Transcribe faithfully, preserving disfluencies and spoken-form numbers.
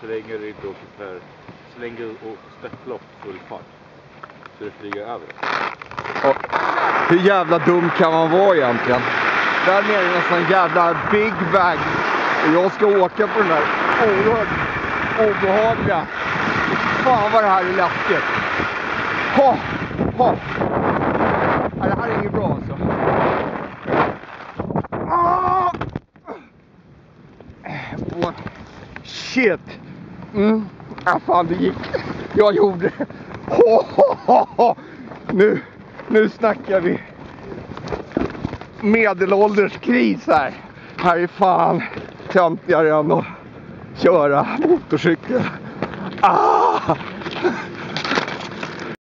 så länge du inte åker för, så länge du åker störtlopp full fart. Så du flyger över. Och hur jävla dum kan man vara egentligen? Där nere är en sån jävla big bag. Och jag ska åka på den där oerhört obehagliga. Fan vad det här är läskigt. Ha, ha. Ja, det här är inget bra alltså. Ah! Oh, shit. Mm. Ja, fan det gick. Jag gjorde det. Oh, oh, oh, oh. Nu, nu snackar vi medelålderskris här. Här är fan töntigare än att köra motorcykel. Ah!